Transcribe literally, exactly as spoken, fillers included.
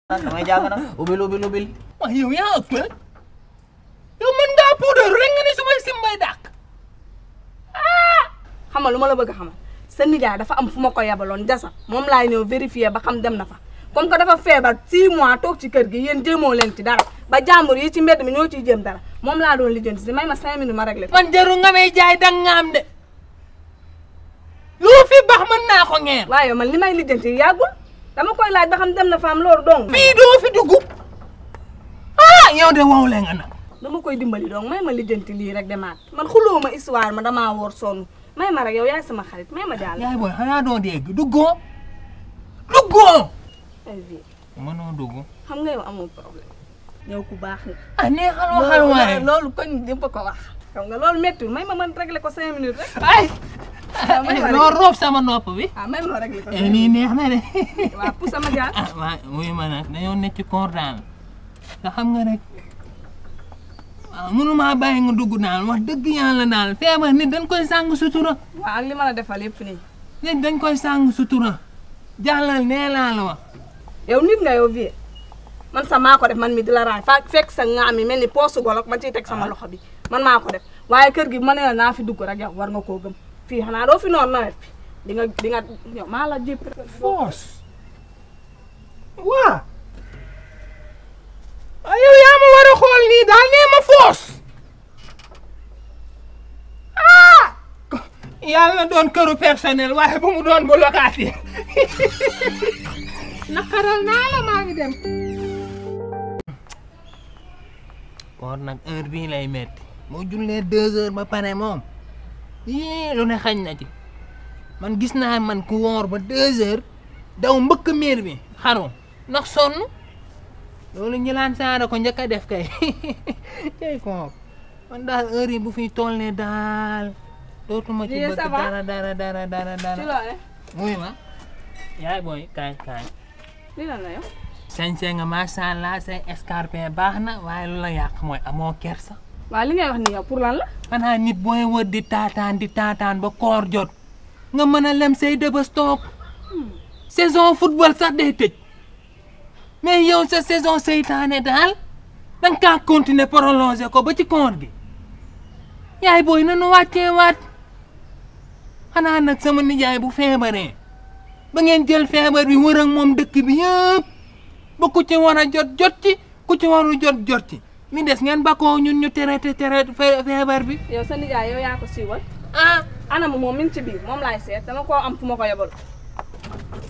damay jàng nag ubil ubil ubil. waaw yow yaa ëppal yow mën ngaa puudar rek nga ne su may simbay dàq ah. xam nga lu ma la bëgg a xamal sa nijaay dafa am fu ma ko yabaloon jasa moom laay ñëw vérifier ba xam dem na fa comme que dafa feebar six mois toog ci kër gi yéen jéemoo leen ci dara ba jàmbur yi ci mbedd mi ñoo ciy jéem dara moom laa doon lijjanti si may ma cinq minutes ma réglé. man jarul nga may jaay dangaam de lu fi baax mën naa ko ngeen. waaye man li may lijjanti yàggul dama koy laaj ba xam dem na fa am loolu dong. fii doo fi dugg ah yow de wow le nga nag. dama koy dimbali donc may ma lijjanti lii rek demaat man xuloo ma histoire ma damaa woor sonn may ma rek yow yaay sama xarit may ma jàll. yaay booy xanaa doo dégg duggoo duggoo. ay vie mënoo dugg. xam nga yow amul problème yow ku baax nga. ah neexal waxal waaye loolu koñ ñëpp ko wax. xam nga loolu méttiwul may ma man réglé ko cinq minutes rek. ay. loo roob sama nopp bi. ah may ma réglé ko. nii neex na de. waaw pour sama jaar. ah waaw muy ma nag dañoo nekk ci koor daal nga xam nga rek waaw mënumaa bàyyi nga dugg daal wax dëgg yàlla daal feebar nit dañ koy sàng sutura. waaw ak li ma la defal yëpp nii. nit dañ koy sàng sutura jàllal nee laa la wax. yow nit nga yow vie man sa maa ko def man mi di la raay fa fekk sa nga am yi mel ni poosu golok ma ciy teg sama loxo bi man maa ko def waaye kër gi ma ne la naa fi dugg rek yow war nga koo gëm fii xanaa doo fi noonu nawet bi di nga di nga yow maa la jépp foos waa yow yaa ma war a xool nii daal nee ma foos ah yàlla doon këru personnel waaye bu mu doon bu locataire naqaral naa la maa ngi dem. koor nag heure bii lay metti moo jullee deux heures ba pare moom yii lu ne xañ na ci man gis naa man ku woor ba deux heures daw mbëkk miir bi xaru ndax sonn loolu ñilaan saara ko njëkk a def kay kay koor man daal heure yi bu fi toll ne daal dootuma ci bëgg dara dara dara dara dara muy ma yaay booy kaay kaay lii lan la yow. sañse nga macha allah say escarpe baax na waaye lu la yàq mooy amoo kersa. waaw li ngay wax ni yow pour lan la. xanaa nit booy wër di taataan di taataan ba koor jot nga mën a lem say dëbës toog saison football sax day tëj mais yow sa saison seytaane daal da nga kaa continuer prolonger ko ba ci koor gi yaay booy nanu wàccee waat xanaa nag sama nijaay bu feebaree ba ngeen jël feebar bi wër ak moom dëkk bi yëpp ba ku ci war a jot jot ci ku ci waru jot jot ci mi des ngeen bakoo ñun ñu traité traité feebar bi. yow sa nijaay yow yaa ko siiwal. ah anam moom mi ngi ci biir moom laay seet dama koo am fu ma ko yebal.